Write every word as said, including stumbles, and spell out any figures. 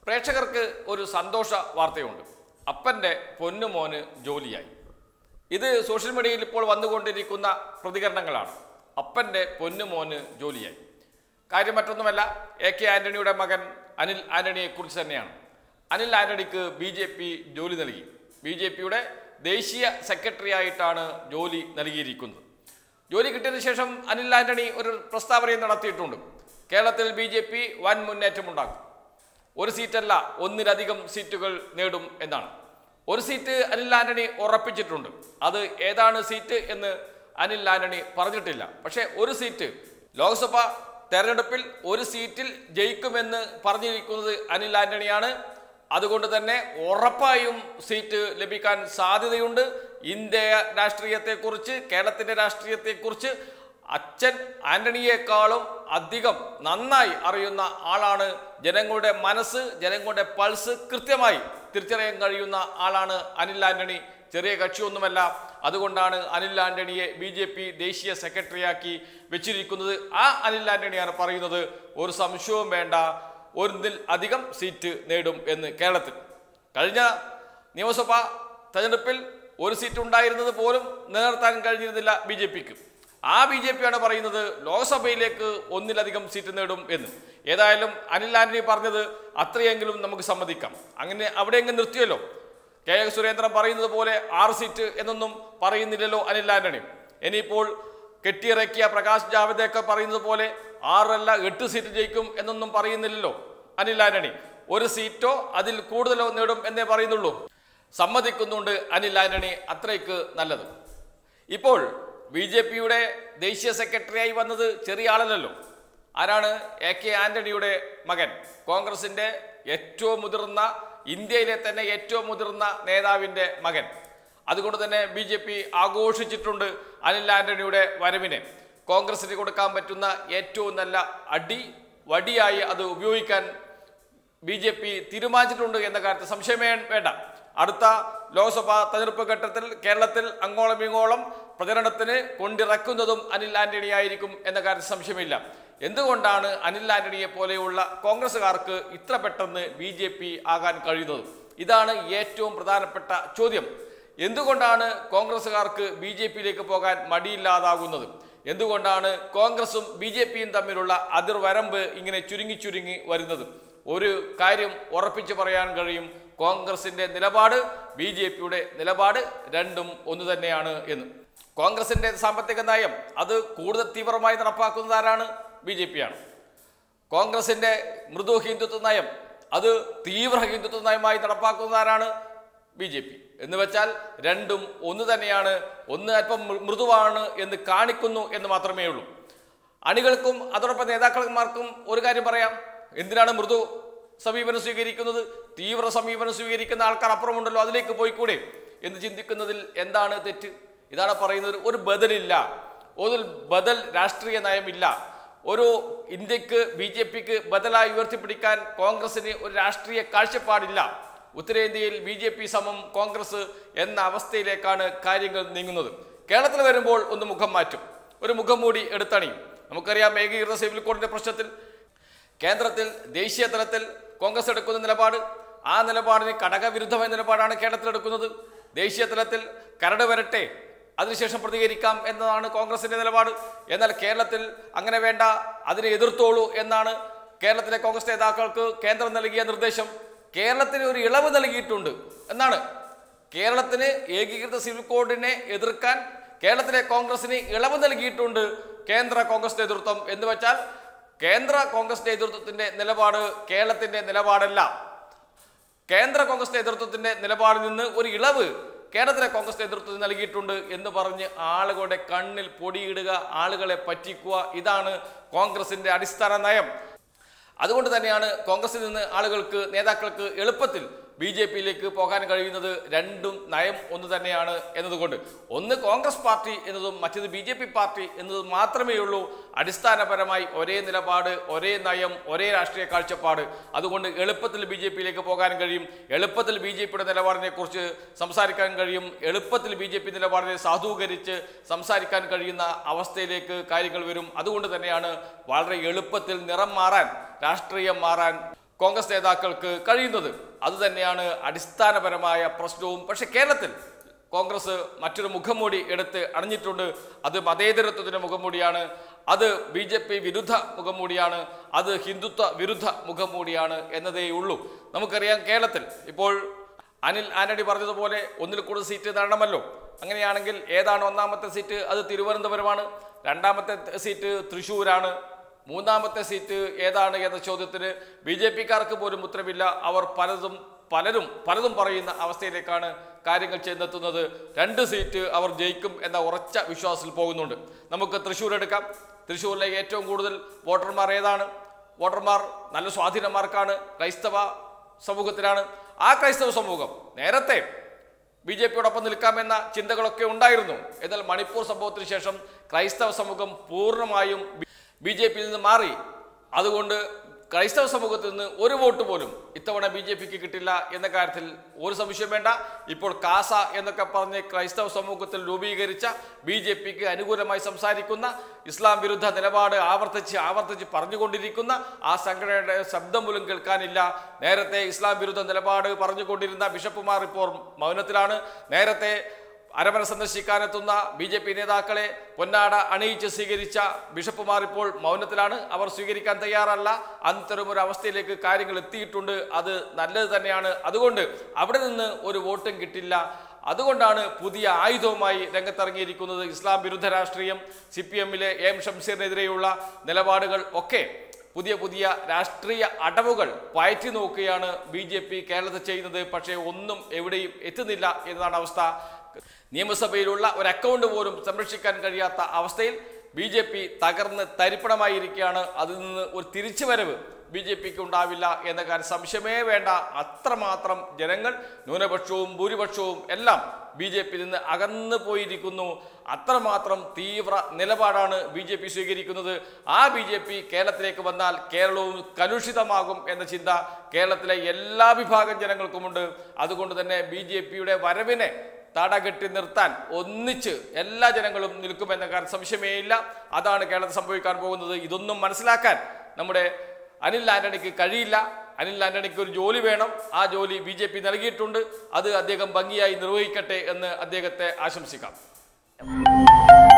പ്രേക്ഷകർക്ക് ഒരു സന്തോഷ വാർത്തയുണ്ട്. അപ്പൻ്റെ പൊന്നുമോന് ജോലിയായി. ഇത് സോഷ്യൽ മീഡിയയിൽ ഇപ്പോൾ വന്നുകൊണ്ടിരിക്കുന്ന പ്രതികരണങ്ങളാണ്. അപ്പൻ്റെ പൊന്നുമോന് ജോലിയായി. കാര്യം മറ്റൊന്നുമല്ല, എ കെ ആന്റണിയുടെ മകൻ അനിൽ ആന്റണിയെക്കുറിച്ച് തന്നെയാണ്. അനിൽ ആന്റണിക്ക് ബി ജെ പി ജോലി നൽകി. ബി ജെ പിയുടെ ദേശീയ സെക്രട്ടറി ആയിട്ടാണ് ജോലി നൽകിയിരിക്കുന്നത്. ജോലി കിട്ടിയതിനു ശേഷം അനിൽ ആന്റണി ഒരു പ്രസ്താവനയും നടത്തിയിട്ടുണ്ട്. കേരളത്തിൽ ബി ജെ പി വൻ മുന്നേറ്റമുണ്ടാക്കും, ഒരു സീറ്റല്ല ഒന്നിലധികം സീറ്റുകൾ നേടും എന്നാണ്. ഒരു സീറ്റ് അനിൽ ആന്റണി ഉറപ്പിച്ചിട്ടുണ്ട്. അത് ഏതാണ് സീറ്റ് എന്ന് അനിൽ ആന്റണി പറഞ്ഞിട്ടില്ല. പക്ഷേ ഒരു സീറ്റ് ലോക്സഭ തെരഞ്ഞെടുപ്പിൽ ഒരു സീറ്റിൽ ജയിക്കുമെന്ന് പറഞ്ഞിരിക്കുന്നത് അനിൽ ആന്റണിയാണ്. അതുകൊണ്ട് തന്നെ ഉറപ്പായും സീറ്റ് ലഭിക്കാൻ സാധ്യതയുണ്ട്. ഇന്ത്യ രാഷ്ട്രീയത്തെക്കുറിച്ച്, കേരളത്തിൻ്റെ രാഷ്ട്രീയത്തെക്കുറിച്ച് അച്ഛൻ ആന്റണിയേക്കാളും അധികം നന്നായി അറിയുന്ന ആളാണ്. ജനങ്ങളുടെ മനസ്സ്, ജനങ്ങളുടെ പൾസ് കൃത്യമായി തിരിച്ചറിയാൻ കഴിയുന്ന ആളാണ് അനിൽ ആന്റണി. ചെറിയ കക്ഷിയൊന്നുമല്ല. അതുകൊണ്ടാണ് അനിൽ ആന്റണിയെ ബി ജെ പി ദേശീയ സെക്രട്ടറിയാക്കി വെച്ചിരിക്കുന്നത്. ആ അനിൽ ആന്റണിയാണ് പറയുന്നത്, ഒരു സംശയവും വേണ്ട, ഒന്നിൽ അധികം സീറ്റ് നേടും എന്ന് കേരളത്തിൽ. കഴിഞ്ഞ നിയമസഭാ തെരഞ്ഞെടുപ്പിൽ ഒരു സീറ്റ് ഉണ്ടായിരുന്നത് പോലും നിലനിർത്താൻ കഴിഞ്ഞിരുന്നില്ല ബി ജെ പിക്ക്. ആ ബി ജെ പിയാണ് പറയുന്നത് ലോക്സഭയിലേക്ക് ഒന്നിലധികം സീറ്റ് നേടും എന്ന്. ഏതായാലും അനിൽ ആന്റണി പറഞ്ഞത് അത്രയെങ്കിലും നമുക്ക് സമ്മതിക്കാം. അങ്ങനെ അവിടെയെങ്കിലും നിർത്തിയല്ലോ. കെ എ സുരേന്ദ്രൻ പറയുന്നത് പോലെ ആറ് സീറ്റ് എന്നൊന്നും പറയുന്നില്ലല്ലോ അനിൽ ആന്റണി. ഇനിയിപ്പോൾ കെട്ടിയിറക്കിയ പ്രകാശ് ജാവദേക്കർ പറയുന്നത് പോലെ ആറല്ല എട്ട് സീറ്റ് ജയിക്കും എന്നൊന്നും പറയുന്നില്ലല്ലോ അനിൽ ആന്റണി. ഒരു സീറ്റോ അതിൽ കൂടുതലോ നേടും എന്നേ പറയുന്നുള്ളൂ. സമ്മതിക്കുന്നുണ്ട് അനിൽ ആന്റണി, അത്രയ്ക്ക് നല്ലത്. ഇപ്പോൾ ബി ജെ പിയുടെ ദേശീയ സെക്രട്ടറിയായി വന്നത് ചെറിയ ആളല്ലല്ലോ. ആരാണ്? എ കെ ആന്റണിയുടെ മകൻ, കോൺഗ്രസിൻ്റെ ഏറ്റവും മുതിർന്ന, ഇന്ത്യയിലെ തന്നെ ഏറ്റവും മുതിർന്ന നേതാവിൻ്റെ മകൻ. അതുകൊണ്ട് തന്നെ ബി ജെ പി ആഘോഷിച്ചിട്ടുണ്ട് അനിൽ ആന്റണിയുടെ വരവിനെ. കോൺഗ്രസിന് കൊടുക്കാൻ പറ്റുന്ന ഏറ്റവും നല്ല അടി വടിയായി അത് ഉപയോഗിക്കാൻ ബി ജെ പി തീരുമാനിച്ചിട്ടുണ്ട് എന്ന കാര്യത്തിൽ സംശയമേ വേണ്ട. അടുത്ത ലോക്സഭാ തെരഞ്ഞെടുപ്പ് ഘട്ടത്തിൽ കേരളത്തിൽ അങ്ങോളം ഇങ്ങോളം പ്രചരണത്തിന് കൊണ്ടിറക്കുന്നതും അനിൽ ആന്റണി ആയിരിക്കും എന്ന കാര്യത്തിൽ സംശയമില്ല. എന്തുകൊണ്ടാണ് അനിൽ ആന്റണിയെ പോലെയുള്ള കോൺഗ്രസ്സുകാർക്ക് ഇത്ര പെട്ടെന്ന് ബി ജെ പി ആകാൻ കഴിയുന്നത്? ഇതാണ് ഏറ്റവും പ്രധാനപ്പെട്ട ചോദ്യം. എന്തുകൊണ്ടാണ് കോൺഗ്രസ്സുകാർക്ക് ബി ജെ പിയിലേക്ക് പോകാൻ മടിയില്ലാതാകുന്നത്? എന്തുകൊണ്ടാണ് കോൺഗ്രസും ബി ജെ പിയും തമ്മിലുള്ള അതിർവരമ്പ് ഇങ്ങനെ ചുരുങ്ങി ചുരുങ്ങി വരുന്നത്? ഒരു കാര്യം ഉറപ്പിച്ചു പറയാൻ കഴിയും, കോൺഗ്രസിൻ്റെ നിലപാട് ബി ജെ പിയുടെ നിലപാട് രണ്ടും ഒന്ന് തന്നെയാണ് എന്ന്. കോൺഗ്രസിൻ്റെ സാമ്പത്തിക നയം അത് കൂടുതൽ തീവ്രമായി നടപ്പാക്കുന്നത് ആരാണ്? ബി ജെ പി ആണ്. കോൺഗ്രസിൻ്റെ മൃദു ഹിന്ദുത്വ നയം അത് തീവ്ര ഹിന്ദുത്വ നയമായി നടപ്പാക്കുന്നത് ആരാണ്? B J P. എന്ന് വെച്ചാൽ രണ്ടും ഒന്ന് തന്നെയാണ്. ഒന്ന് അല്പം മൃദുവാണ് എന്ന് കാണിക്കുന്നു എന്ന് മാത്രമേ ഉള്ളൂ. അണികൾക്കും അതോടൊപ്പം നേതാക്കന്മാർക്കും ഒരു കാര്യം പറയാം, എന്തിനാണ് മൃദു സമീപനം സ്വീകരിക്കുന്നത്? തീവ്ര സമീപനം സ്വീകരിക്കുന്ന ആൾക്കാർ അപ്പുറമുണ്ടല്ലോ, അതിലേക്ക് പോയിക്കൂടെ എന്ന് ചിന്തിക്കുന്നതിൽ എന്താണ് തെറ്റ്? ഇതാണ് പറയുന്നത്. ഒരു ബദലില്ല, ഒരു ബദൽ രാഷ്ട്രീയ നയമില്ല. ഒരു ഇന്ത്യക്ക് ബി ജെ പിക്ക് ബദലായി ഉയർത്തിപ്പിടിക്കാൻ കോൺഗ്രസിന് ഒരു രാഷ്ട്രീയ കാഴ്ചപ്പാടില്ല. ഉത്തരേന്ത്യയിൽ ബി ജെ പി സമം കോൺഗ്രസ് എന്ന അവസ്ഥയിലേക്കാണ് കാര്യങ്ങൾ നീങ്ങുന്നത്. കേരളത്തിൽ വരുമ്പോൾ ഒന്ന് മുഖം മാറ്റും, ഒരു മുഖം മൂടി എടുത്തണിയും. നമുക്കറിയാം, ഏകീകൃത സിവിൽ കോഡിൻ്റെ പ്രശ്നത്തിൽ കേന്ദ്രത്തിൽ ദേശീയ തലത്തിൽ കോൺഗ്രസ് എടുക്കുന്ന നിലപാട്, ആ നിലപാടിന് ഘടകവിരുദ്ധമായ നിലപാടാണ് കേരളത്തിൽ എടുക്കുന്നത്. ദേശീയ തലത്തിൽ കരട് വരട്ടെ, അതിനുശേഷം പ്രതികരിക്കാം എന്നതാണ് കോൺഗ്രസിൻ്റെ നിലപാട്. എന്നാൽ കേരളത്തിൽ അങ്ങനെ വേണ്ട, അതിനെ എതിർത്തോളൂ എന്നാണ് കേരളത്തിലെ കോൺഗ്രസ് നേതാക്കൾക്ക് കേന്ദ്രം നൽകിയ നിർദ്ദേശം. കേരളത്തിന് ഒരു ഇളവ് നൽകിയിട്ടുണ്ട് എന്നാണ്. കേരളത്തിന് ഏകീകൃത സിവിൽ കോഡിനെ എതിർക്കാൻ കേരളത്തിലെ കോൺഗ്രസിന് ഇളവ് നൽകിയിട്ടുണ്ട് കേന്ദ്ര കോൺഗ്രസ് നേതൃത്വം. എന്ന് വെച്ചാൽ കേന്ദ്ര കോൺഗ്രസ് നേതൃത്വത്തിൻ്റെ നിലപാട് കേരളത്തിൻ്റെ നിലപാടല്ല. കേന്ദ്ര കോൺഗ്രസ് നേതൃത്വത്തിൻ്റെ നിലപാടിൽ നിന്ന് ഒരു ഇളവ് കേരളത്തിലെ കോൺഗ്രസ് നേതൃത്വത്തിന് നൽകിയിട്ടുണ്ട് എന്ന് പറഞ്ഞ് ആളുകളുടെ കണ്ണിൽ പൊടിയിടുക, ആളുകളെ പറ്റിക്കുക, ഇതാണ് കോൺഗ്രസിൻ്റെ അടിസ്ഥാന നയം. അതുകൊണ്ട് തന്നെയാണ് കോൺഗ്രസിൽ നിന്ന് ആളുകൾക്ക്, നേതാക്കൾക്ക് എളുപ്പത്തിൽ ബി ജെ പിയിലേക്ക് പോകാൻ കഴിയുന്നത്. രണ്ടും നയം ഒന്ന് തന്നെയാണ് എന്നതുകൊണ്ട്. ഒന്ന് കോൺഗ്രസ് പാർട്ടി എന്നതും മറ്റത് ബി ജെ പി പാർട്ടി എന്നതും മാത്രമേ ഉള്ളൂ അടിസ്ഥാനപരമായി ഒരേ നിലപാട്, ഒരേ നയം, ഒരേ രാഷ്ട്രീയ കാഴ്ചപ്പാട്. അതുകൊണ്ട് എളുപ്പത്തിൽ ബി ജെ പിയിലേക്ക് പോകാൻ കഴിയും, എളുപ്പത്തിൽ ബി ജെ പിയുടെ നിലപാടിനെ കുറിച്ച് സംസാരിക്കാൻ കഴിയും, എളുപ്പത്തിൽ ബി ജെ പി നിലപാടിനെ സാധൂകരിച്ച് സംസാരിക്കാൻ കഴിയുന്ന അവസ്ഥയിലേക്ക് കാര്യങ്ങൾ വരും. അതുകൊണ്ട് തന്നെയാണ് വളരെ എളുപ്പത്തിൽ നിറം മാറാൻ, രാഷ്ട്രീയം മാറാൻ കോൺഗ്രസ് നേതാക്കൾക്ക് കഴിയുന്നത്. അതുതന്നെയാണ് അടിസ്ഥാനപരമായ പ്രശ്നവും. പക്ഷെ കേരളത്തിൽ കോൺഗ്രസ് മറ്റൊരു മുഖംമൂടി എടുത്ത് അണിഞ്ഞിട്ടുണ്ട്. അത് മതേതരത്വത്തിൻ്റെ മുഖംമൂടിയാണ്, അത് ബി ജെ പി വിരുദ്ധ മുഖംമൂടിയാണ്, അത് ഹിന്ദുത്വ വിരുദ്ധ മുഖംമൂടിയാണ് എന്നതേ ഉള്ളൂ. നമുക്കറിയാം കേരളത്തിൽ ഇപ്പോൾ അനിൽ ആന്റണി പറഞ്ഞതുപോലെ ഒന്നിൽ കൂടുതൽ സീറ്റ് നേടണമല്ലോ. അങ്ങനെയാണെങ്കിൽ ഏതാണ് ഒന്നാമത്തെ സീറ്റ്? അത് തിരുവനന്തപുരമാണ്. രണ്ടാമത്തെ സീറ്റ് തൃശ്ശൂരാണ്. മൂന്നാമത്തെ സീറ്റ് ഏതാണ് എന്ന ചോദ്യത്തിന് ബി ജെ പിക്കാർക്ക് പോലും ഉത്തരവില്ല. അവർ പലതും പലരും പലതും പറയുന്ന അവസ്ഥയിലേക്കാണ് കാര്യങ്ങൾ ചെന്നെത്തുന്നത്. രണ്ട് സീറ്റ് അവർ ജയിക്കും എന്ന ഉറച്ച വിശ്വാസത്തിൽ പോകുന്നുണ്ട്. നമുക്ക് തൃശ്ശൂർ എടുക്കാം. തൃശ്ശൂരിലേക്ക് ഏറ്റവും കൂടുതൽ വോട്ടർമാർ ഏതാണ്? വോട്ടർമാർ നല്ല സ്വാധീനമാർക്കാണ്, ക്രൈസ്തവ സമൂഹത്തിലാണ്. ആ ക്രൈസ്തവ സമൂഹം നേരത്തെ ബി ജെ പിയോടൊപ്പം നിൽക്കാമെന്ന ചിന്തകളൊക്കെ ഉണ്ടായിരുന്നു. എന്നാൽ മണിപ്പൂർ സംഭവത്തിന് ശേഷം ക്രൈസ്തവ സമൂഹം പൂർണ്ണമായും ബി ജെ പിയിൽ നിന്ന് മാറി. അതുകൊണ്ട് ക്രൈസ്തവ സമൂഹത്തിൽ നിന്ന് ഒരു വോട്ട് പോലും ഇത്തവണ ബി ജെ പിക്ക് കിട്ടില്ല എന്ന കാര്യത്തിൽ ഒരു സംശയം വേണ്ട. ഇപ്പോൾ കാസ എന്നൊക്കെ പറഞ്ഞ് ക്രൈസ്തവ സമൂഹത്തിൽ രൂപീകരിച്ച ബി ജെ പിക്ക് അനുകൂലമായി സംസാരിക്കുന്ന, ഇസ്ലാം വിരുദ്ധ നിലപാട് ആവർത്തിച്ച് ആവർത്തിച്ച് പറഞ്ഞുകൊണ്ടിരിക്കുന്ന ആ സംഘടനയുടെ ശബ്ദം പോലും കേൾക്കാനില്ല. നേരത്തെ ഇസ്ലാം വിരുദ്ധ നിലപാട് പറഞ്ഞുകൊണ്ടിരുന്ന ബിഷപ്പുമാർ ഇപ്പോൾ മൗനത്തിലാണ്. നേരത്തെ അരമന സന്ദർശിക്കാനെത്തുന്ന ബി ജെ പി നേതാക്കളെ പൊന്നാട അണിയിച്ച് സ്വീകരിച്ച ബിഷപ്പുമാർ ഇപ്പോൾ മൗനത്തിലാണ്. അവർ സ്വീകരിക്കാൻ തയ്യാറല്ല. അത്തരമൊരു അവസ്ഥയിലേക്ക് കാര്യങ്ങൾ എത്തിയിട്ടുണ്ട്. അത് നല്ലത് തന്നെയാണ്. അതുകൊണ്ട് അവിടെ നിന്ന് ഒരു വോട്ടും കിട്ടില്ല. അതുകൊണ്ടാണ് പുതിയ ആയുധവുമായി രംഗത്തിറങ്ങിയിരിക്കുന്നത് ഇസ്ലാം വിരുദ്ധ രാഷ്ട്രീയം. സി പി എമ്മിലെ എം ഷംസീറിനെതിരെയുള്ള നിലപാടുകൾ ഒക്കെ പുതിയ പുതിയ രാഷ്ട്രീയ അടവുകൾ പയറ്റി നോക്കുകയാണ് ബി ജെ പി കേരളത്തിൽ ചെയ്യുന്നത്. പക്ഷേ ഒന്നും എവിടെയും എത്തുന്നില്ല എന്നതാണ് അവസ്ഥ. നിയമസഭയിലുള്ള ഒരു അക്കൗണ്ട് പോലും സംരക്ഷിക്കാൻ കഴിയാത്ത അവസ്ഥയിൽ ബി ജെ പി തകർന്ന് തരിപ്പണമായിരിക്കുകയാണ്. അതിൽ നിന്ന് ഒരു തിരിച്ചുവരവ് ബി ജെ പിക്ക് ഉണ്ടാവില്ല എന്ന കാര്യം സംശയമേ വേണ്ട. അത്രമാത്രം ജനങ്ങൾ, ന്യൂനപക്ഷവും ഭൂരിപക്ഷവും എല്ലാം ബി ജെ പിയിൽ നിന്ന് അകന്നു പോയിരിക്കുന്നു. അത്രമാത്രം തീവ്ര നിലപാടാണ് ബി ജെ പി സ്വീകരിക്കുന്നത്. ആ ബി ജെ പി കേരളത്തിലേക്ക് വന്നാൽ കേരളവും കലുഷിതമാകും എന്ന ചിന്ത കേരളത്തിലെ എല്ലാ വിഭാഗം ജനങ്ങൾക്കുമുണ്ട്. അതുകൊണ്ട് തന്നെ ബി ജെ പിയുടെ വരവിനെ തടകെട്ടി നിർത്താൻ ഒന്നിച്ച് എല്ലാ ജനങ്ങളും നിൽക്കുമെന്ന കാര്യം സംശയമേ ഇല്ല. അതാണ് കേരളത്തിൽ സംഭവിക്കാൻ പോകുന്നത്. ഇതൊന്നും മനസ്സിലാക്കാൻ നമ്മുടെ അനിൽ ആന്റണിക്ക് കഴിയില്ല. അനിൽ ആന്റണിക്ക് ഒരു ജോലി വേണം. ആ ജോലി ബി ജെ പി നൽകിയിട്ടുണ്ട്. അത് അദ്ദേഹം ഭംഗിയായി നിർവഹിക്കട്ടെ എന്ന് അദ്ദേഹത്തെ ആശംസിക്കാം.